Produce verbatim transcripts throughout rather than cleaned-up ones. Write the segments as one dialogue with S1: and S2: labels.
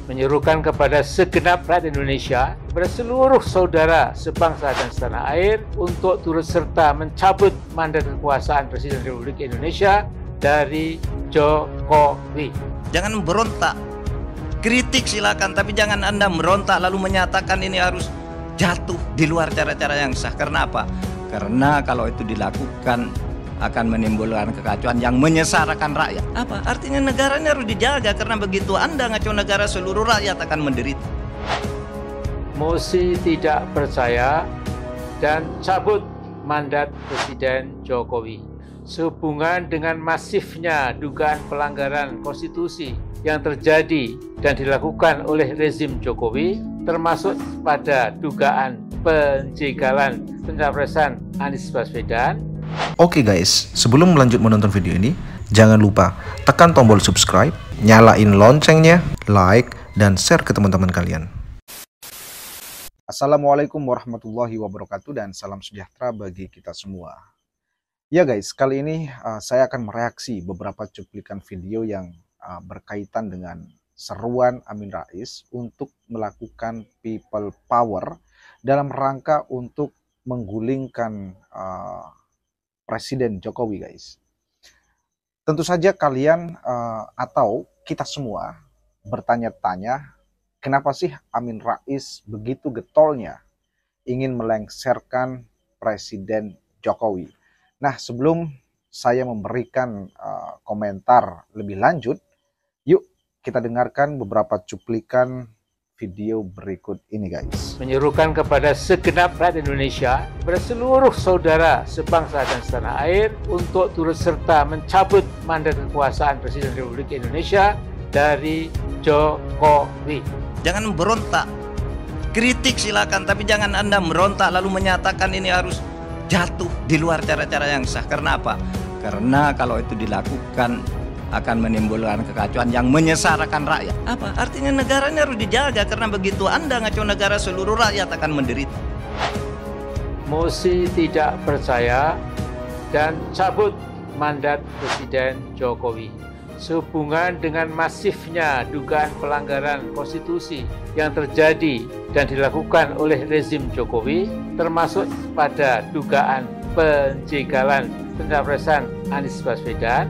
S1: menyerukan kepada segenap rakyat Indonesia, kepada seluruh saudara sebangsa dan setanah air untuk turut serta mencabut mandat kekuasaan Presiden Republik Indonesia dari Jokowi.
S2: Jangan berontak, kritik silakan, tapi jangan Anda merontak lalu menyatakan ini harus jatuh di luar cara-cara yang sah. Karena apa? Karena kalau itu dilakukan akan menimbulkan kekacauan yang menyesarakan rakyat. Apa? Artinya negaranya harus dijaga, karena begitu Anda ngacau negara, seluruh rakyat akan menderita.
S1: Mosi tidak percaya dan cabut mandat Presiden Jokowi. Sehubungan dengan masifnya dugaan pelanggaran konstitusi yang terjadi dan dilakukan oleh rezim Jokowi, termasuk pada dugaan penjegalan pencapresan Anies Baswedan.
S3: Oke guys, sebelum melanjut menonton video ini, jangan lupa tekan tombol subscribe, nyalain loncengnya, like, dan share ke teman-teman kalian. Assalamualaikum warahmatullahi wabarakatuh dan salam sejahtera bagi kita semua. Ya guys, kali ini uh, saya akan mereaksi beberapa cuplikan video yang uh, berkaitan dengan seruan Amin Rais untuk melakukan people power dalam rangka untuk menggulingkan uh, Presiden Jokowi guys. Tentu saja kalian uh, atau kita semua bertanya-tanya, kenapa sih Amin Rais begitu getolnya ingin melengsarkan Presiden Jokowi? Nah, sebelum saya memberikan uh, komentar lebih lanjut, yuk kita dengarkan beberapa cuplikan video berikut ini guys.
S1: Menyerukan kepada segenap rakyat Indonesia, kepada seluruh saudara sebangsa dan setanah air untuk turut serta mencabut mandat kekuasaan Presiden Republik Indonesia dari Jokowi.
S2: Jangan berontak, kritik silakan, tapi jangan Anda merontak lalu menyatakan ini harus jatuh di luar cara-cara yang sah. Karena apa? Karena kalau itu dilakukan akan menimbulkan kekacauan yang menyesarakan rakyat. Apa? Artinya negaranya harus dijaga, karena begitu Anda ngacau negara, seluruh rakyat akan menderita.
S1: Mosi tidak percaya dan cabut mandat Presiden Jokowi. Sehubungan dengan masifnya dugaan pelanggaran konstitusi yang terjadi dan dilakukan oleh rezim Jokowi, termasuk pada dugaan penjegalan pencapresan Anies Baswedan,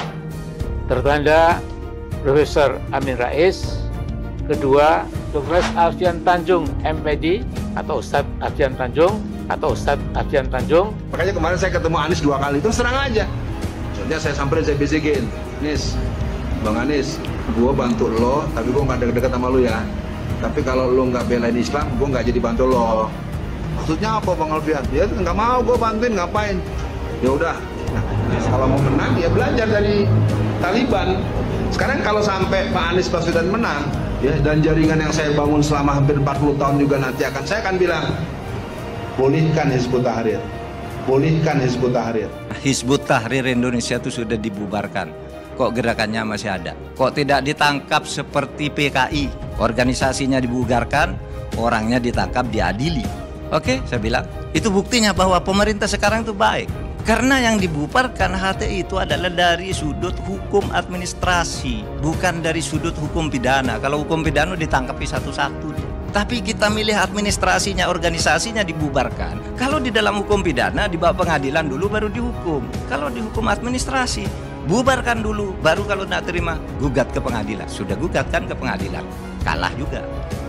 S1: tertanda Profesor Amin Rais, kedua Doktor Alfian Tanjung M Pd atau Ustadz Alfian Tanjung atau Ustadz Alfian Tanjung.
S4: Makanya kemarin saya ketemu Anies dua kali, itu serang aja. Soalnya saya samperin, saya bisikin, Nis, Bang Anies, gue bantu lo, tapi gue nggak deket-deket sama lo ya. Tapi kalau lo nggak belain Islam, gue nggak jadi bantu lo. Maksudnya apa Bang Alfian? Ya nggak mau gue bantuin, ngapain? Ya udah. Nah, kalau mau menang ya belajar dari Taliban. Sekarang kalau sampai Pak Anies Baswedan menang, ya, dan jaringan yang saya bangun selama hampir empat puluh tahun juga nanti akan, saya akan bilang, pulihkan Hizbut Tahrir, pulihkan Hizbut Tahrir.
S2: Hizbut Tahrir Indonesia itu sudah dibubarkan. Kok gerakannya masih ada? Kok tidak ditangkap seperti P K I? Organisasinya dibubarkan, orangnya ditangkap, diadili. Oke, saya bilang, itu buktinya bahwa pemerintah sekarang itu baik. Karena yang dibubarkan H T I itu adalah dari sudut hukum administrasi, bukan dari sudut hukum pidana. Kalau hukum pidana ditangkapi satu-satu. Tapi kita milih administrasinya, organisasinya dibubarkan. Kalau di dalam hukum pidana dibawa pengadilan dulu baru dihukum. Kalau di hukum administrasi, bubarkan dulu, baru kalau tidak terima gugat ke pengadilan. Sudah gugat kan ke pengadilan, kalah juga.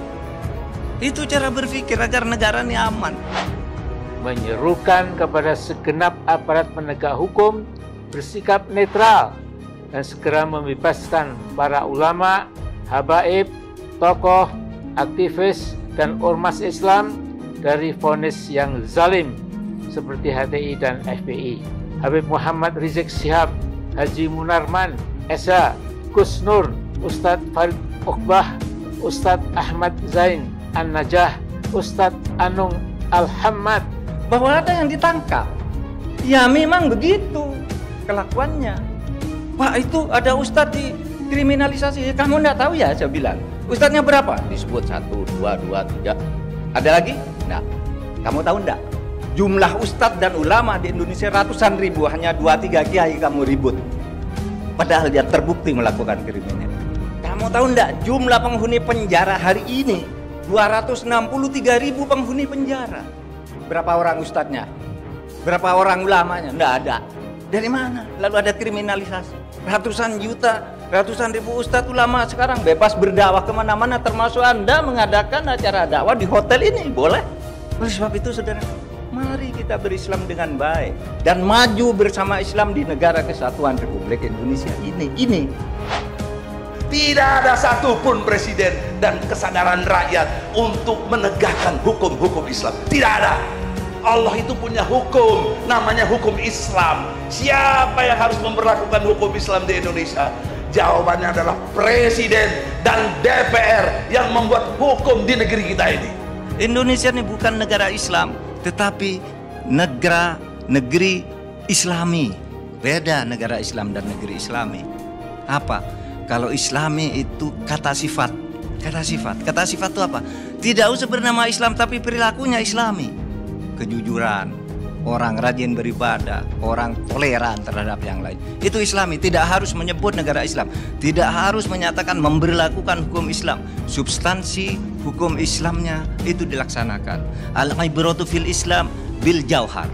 S2: Itu cara berpikir agar negara ini aman.
S1: Menyerukan kepada segenap aparat penegak hukum bersikap netral dan segera membebaskan para ulama, habaib, tokoh, aktivis, dan ormas Islam dari vonis yang zalim seperti H T I dan F P I. Habib Muhammad Rizik Syihab, Haji Munarman, S H, Gus Nur, Ustadz Farid Uqbah, Ustadz Ahmad Zain An-Najah, Ustadz Anung Al-Hammad.
S2: Bahwa ada yang ditangkap, ya memang begitu kelakuannya. Pak, itu ada ustadz dikriminalisasi, kamu enggak tahu ya? Saya bilang, ustadznya berapa? Disebut satu, dua, dua, tiga. Ada lagi? Enggak. Kamu tahu enggak? Jumlah ustadz dan ulama di Indonesia ratusan ribu, hanya dua tiga kiai kamu ribut. Padahal dia terbukti melakukan kriminal. Kamu Mau tahu enggak jumlah penghuni penjara hari ini? dua ratus enam puluh tiga ribu penghuni penjara. Berapa orang ustadznya? Berapa orang ulamanya? Enggak ada. Dari mana? Lalu ada kriminalisasi. Ratusan juta, ratusan ribu ustadz ulama sekarang bebas berdakwah kemana-mana, termasuk Anda mengadakan acara dakwah di hotel ini, boleh. Oleh sebab itu saudara, mari kita berislam dengan baik dan maju bersama Islam di negara kesatuan Republik Indonesia ini. Ini
S5: tidak ada satupun presiden dan kesadaran rakyat untuk menegakkan hukum-hukum Islam. Tidak ada. Allah itu punya hukum, namanya hukum Islam. Siapa yang harus memperlakukan hukum Islam di Indonesia? Jawabannya adalah presiden dan D P R yang membuat hukum di negeri kita ini.
S2: Indonesia ini bukan negara Islam, tetapi negara negeri Islami. Beda negara Islam dan negeri Islami. Apa? Kalau Islami itu kata sifat. Kata sifat. Kata sifat itu apa? Tidak usah bernama Islam tapi perilakunya Islami. Kejujuran, orang rajin beribadah, orang toleran terhadap yang lain. Itu Islami, tidak harus menyebut negara Islam, tidak harus menyatakan memberlakukan hukum Islam. Substansi hukum Islamnya itu dilaksanakan. Al-ibratu fil Islam bil jauhar,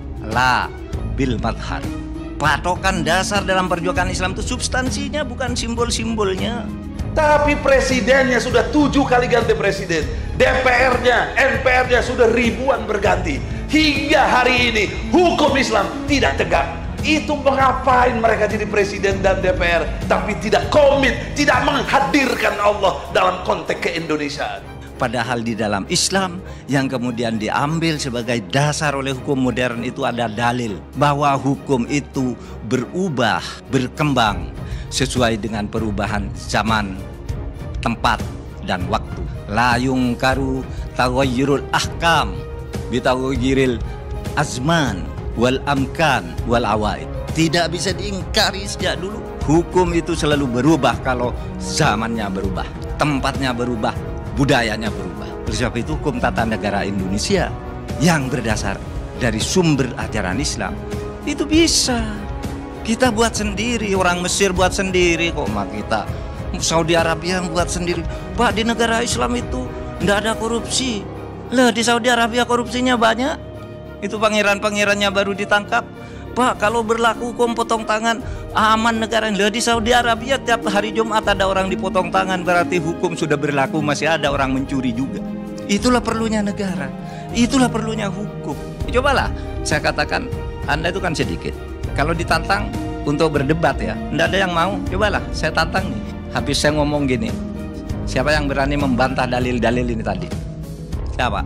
S2: la bil madhar. Patokan dasar dalam perjuangan Islam itu substansinya, bukan simbol-simbolnya.
S5: Tapi presidennya sudah tujuh kali ganti presiden, D P R-nya, N P R-nya sudah ribuan berganti. Hingga hari ini hukum Islam tidak tegak. Itu mengapain mereka jadi presiden dan D P R tapi tidak komit, tidak menghadirkan Allah dalam konteks keindonesiaan.
S2: Padahal di dalam Islam yang kemudian diambil sebagai dasar oleh hukum modern itu ada dalil bahwa hukum itu berubah, berkembang sesuai dengan perubahan zaman, tempat, dan waktu. La yungkaru taghayyurul ahkam bitaghayyuril azman wal amkan wal awaid. Tidak bisa diingkari sejak dulu. Hukum itu selalu berubah kalau zamannya berubah, tempatnya berubah, budayanya berubah. Oleh sebab itu hukum tata negara Indonesia yang berdasar dari sumber ajaran Islam itu bisa kita buat sendiri. Orang Mesir buat sendiri kok, mak kita Saudi Arabia yang buat sendiri. Pak, di negara Islam itu tidak ada korupsi. Lah di Saudi Arabia korupsinya banyak. Itu pangeran-pangerannya baru ditangkap. Pak, kalau berlaku hukum potong tangan aman negara. Lah di Saudi Arabia tiap hari Jumat ada orang dipotong tangan, berarti hukum sudah berlaku, masih ada orang mencuri juga. Itulah perlunya negara. Itulah perlunya hukum. Cobalah saya katakan, Anda itu kan sedikit. Kalau ditantang untuk berdebat ya, tidak ada yang mau. Cobalah saya tantang nih. Habis saya ngomong gini, siapa yang berani membantah dalil-dalil ini tadi? Siapa?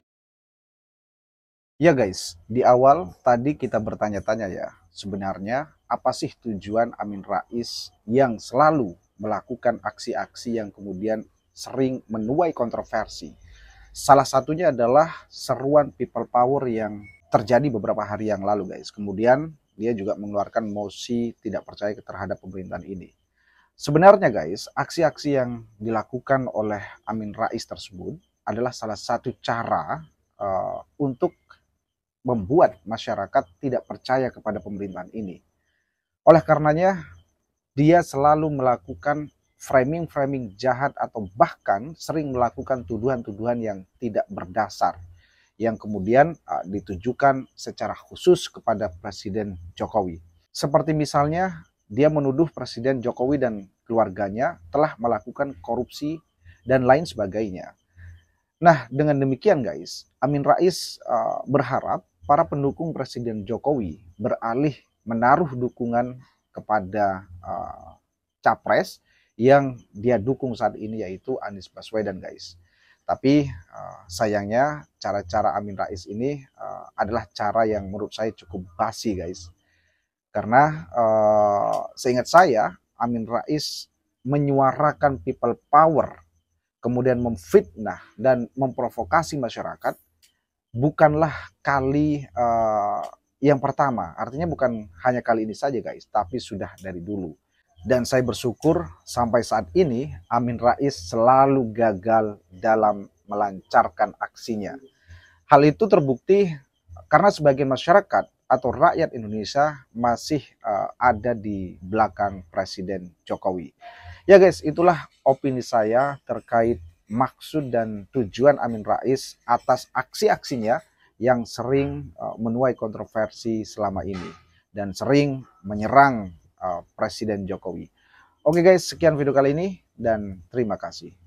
S3: Ya guys, di awal tadi kita bertanya-tanya ya, sebenarnya apa sih tujuan Amin Rais yang selalu melakukan aksi-aksi yang kemudian sering menuai kontroversi? Salah satunya adalah seruan people power yang terjadi beberapa hari yang lalu guys. Kemudian dia juga mengeluarkan mosi tidak percaya terhadap pemerintahan ini. Sebenarnya guys, aksi-aksi yang dilakukan oleh Amin Rais tersebut adalah salah satu cara uh, untuk membuat masyarakat tidak percaya kepada pemerintahan ini. Oleh karenanya, dia selalu melakukan framing-framing jahat atau bahkan sering melakukan tuduhan-tuduhan yang tidak berdasar, yang kemudian uh, ditujukan secara khusus kepada Presiden Jokowi. Seperti misalnya, dia menuduh Presiden Jokowi dan keluarganya telah melakukan korupsi dan lain sebagainya. Nah, dengan demikian guys, Amin Rais uh, berharap para pendukung Presiden Jokowi beralih menaruh dukungan kepada uh, capres yang dia dukung saat ini, yaitu Anies Baswedan guys. Tapi uh, sayangnya cara-cara Amin Rais ini uh, adalah cara yang menurut saya cukup basi guys. Karena uh, seingat saya Amin Rais menyuarakan people power, kemudian memfitnah dan memprovokasi masyarakat, bukanlah kali uh, yang pertama. Artinya bukan hanya kali ini saja guys, tapi sudah dari dulu. Dan saya bersyukur sampai saat ini Amin Rais selalu gagal dalam melancarkan aksinya. Hal itu terbukti karena sebagian masyarakat atau rakyat Indonesia masih uh, ada di belakang Presiden Jokowi. Ya guys, itulah opini saya terkait maksud dan tujuan Amin Rais atas aksi-aksinya yang sering uh, menuai kontroversi selama ini dan sering menyerang uh, Presiden Jokowi. Oke guys, sekian video kali ini dan terima kasih.